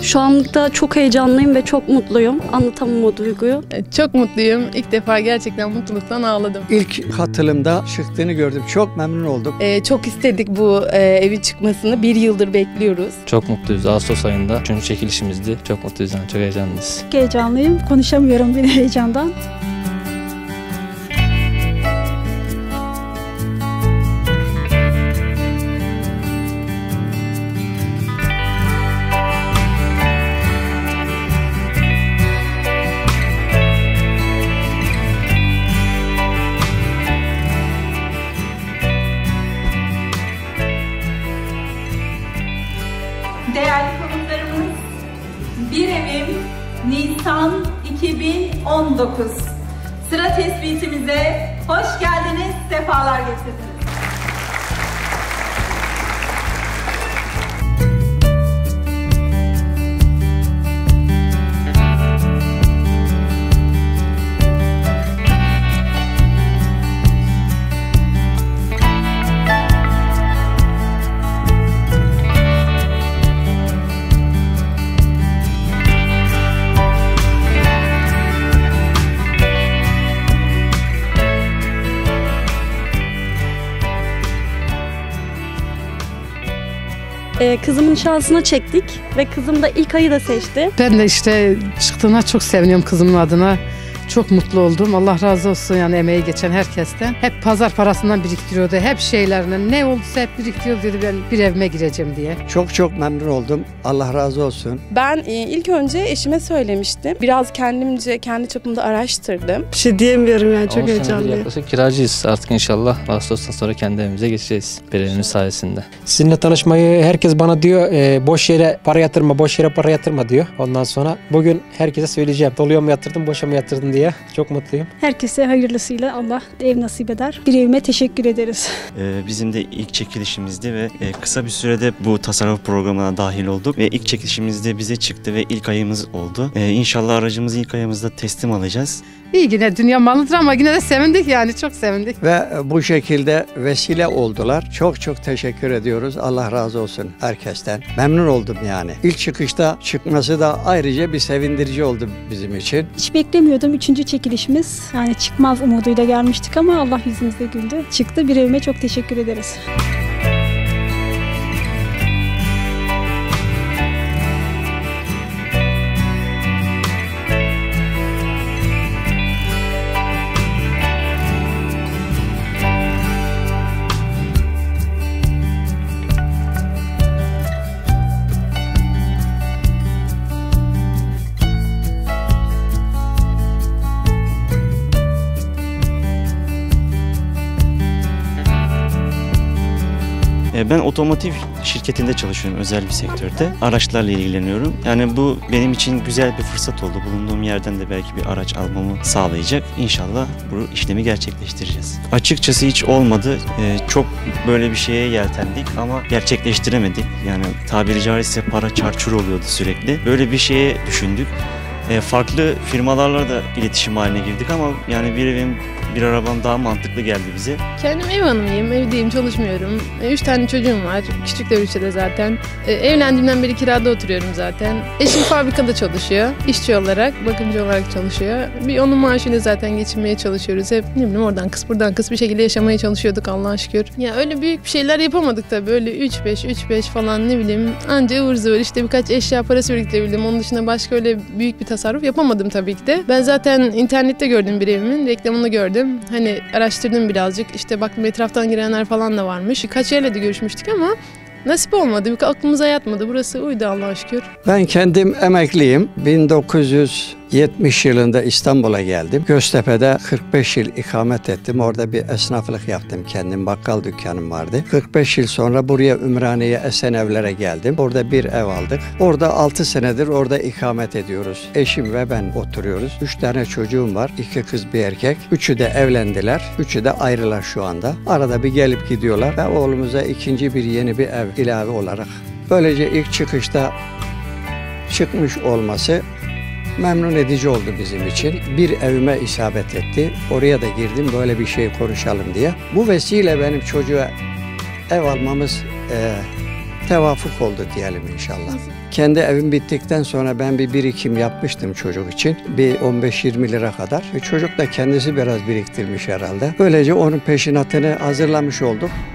Şu anlıkta çok heyecanlıyım ve çok mutluyum. Anlatamam o duyguyu. Çok mutluyum. İlk defa gerçekten mutluluktan ağladım. İlk katılımda çıktığını gördüm. Çok memnun oldum. Çok istedik bu evi çıkmasını. 1 yıldır bekliyoruz. Çok mutluyuz. Ağustos ayında 3. çekilişimizdi. Çok mutluyuz yani. Çok heyecanlıyız. Çok heyecanlıyım. Konuşamıyorum bile heyecandan. Değerli konuklarımız, Bir Evim Nisan 2019 sıra tespitimize hoş geldiniz, sefalar getirdiniz. Kızımın şansına çektik ve kızım da ilk ayı da seçti. Ben de işte çıktığına çok seviniyorum kızımın adına. Çok mutlu oldum. Allah razı olsun yani emeği geçen herkesten. Hep pazar parasından biriktiriyordu. Hep şeylerinden ne olduysa hep biriktiriyordu dedi ben bir evime gireceğim diye. Çok memnun oldum. Allah razı olsun. Ben ilk önce eşime söylemiştim. Biraz kendimce, kendi çapımda araştırdım. Bir şey diyemiyorum yani, çok 10 senedir heyecanlıyım. yaklaşık kiracıyız. Artık inşallah Ağustos'tan sonra kendi evimize geçeceğiz. Bir evimiz sayesinde. Sizinle tanışmayı herkes bana diyor boş yere para yatırma, boş yere para yatırma diyor. Ondan sonra bugün herkese söyleyeceğim. Doluya mı yatırdın, boşa mı yatırdın diye. Çok mutluyum. Herkese hayırlısıyla Allah ev nasip eder. Bir evime teşekkür ederiz. Bizim de ilk çekilişimizdi ve kısa bir sürede bu tasarruf programına dahil olduk. Ve ilk çekilişimizde bize çıktı ve ilk ayımız oldu. İnşallah aracımızı ilk ayımızda teslim alacağız. İyi yine dünya malıdır ama yine de sevindik yani çok sevindik. Ve bu şekilde vesile oldular. Çok teşekkür ediyoruz. Allah razı olsun herkesten. Memnun oldum yani. İlk çıkışta çıkması da ayrıca bir sevindirici oldu bizim için. Hiç beklemiyordum. 3. çekilişimiz. Yani çıkmaz umuduyla gelmiştik ama Allah yüzümüzde güldü. Çıktı. Bir evime çok teşekkür ederiz. Ben otomotiv şirketinde çalışıyorum, özel bir sektörde. Araçlarla ilgileniyorum. Yani bu benim için güzel bir fırsat oldu. Bulunduğum yerden de belki bir araç almamı sağlayacak. İnşallah bu işlemi gerçekleştireceğiz. Açıkçası hiç olmadı. Çok böyle bir şeye yeltendik ama gerçekleştiremedik. Yani tabiri caizse para çarçur oluyordu sürekli. Böyle bir şeye düşündük. Farklı firmalarla da iletişim haline girdik ama yani bir evim, bir arabam daha mantıklı geldi bize. Kendim ev hanımıyım, evdeyim, çalışmıyorum. 3 tane çocuğum var, küçükler 3'e de zaten. Evlendiğimden beri kirada oturuyorum zaten. Eşim fabrikada çalışıyor, işçi olarak, bakımcı olarak çalışıyor. Bir onun maaşıyla zaten geçinmeye çalışıyoruz. Hep ne bileyim oradan kıs buradan kıs bir şekilde yaşamaya çalışıyorduk Allah'a şükür. Ya öyle büyük bir şeyler yapamadık tabii, öyle 3-5 falan ne bileyim. Anca ıvır zıvır işte birkaç eşya parası biriktirebildim. Onun dışında başka öyle büyük bir tasarruf yapamadım tabii ki de. Ben zaten internette gördüm bir evimin, reklamını gördüm. Hani araştırdım birazcık, işte baktım etraftan girenler falan da varmış. Kaç yerle de görüşmüştük ama nasip olmadı, aklımıza yatmadı. Burası uydu Allah'a şükür. Ben kendim emekliyim. 1970 yılında İstanbul'a geldim. Göztepe'de 45 yıl ikamet ettim. Orada bir esnaflık yaptım kendim. Bakkal dükkanım vardı. 45 yıl sonra buraya Ümraniye Esenevler'e geldim. Orada bir ev aldık. Orada 6 senedir orada ikamet ediyoruz. Eşim ve ben oturuyoruz. 3 tane çocuğum var. 2 kız bir erkek. 3'ü de evlendiler. 3'ü de ayrılar şu anda. Arada bir gelip gidiyorlar ve oğlumuza ikinci bir yeni bir ev ilave olarak. Böylece ilk çıkışta çıkmış olması memnun edici oldu bizim için. Bir evime isabet etti. Oraya da girdim böyle bir şey konuşalım diye. Bu vesile benim çocuğa ev almamız tevafuk oldu diyelim inşallah. Kendi evim bittikten sonra ben bir birikim yapmıştım çocuk için. Bir 15-20 lira kadar. Çocuk da kendisi biraz biriktirmiş herhalde. Böylece onun peşinatını hazırlamış olduk.